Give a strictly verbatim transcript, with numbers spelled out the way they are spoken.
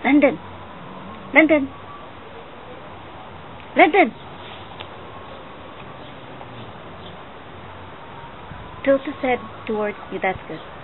London. London. London. Tilt his head towards you. That's good.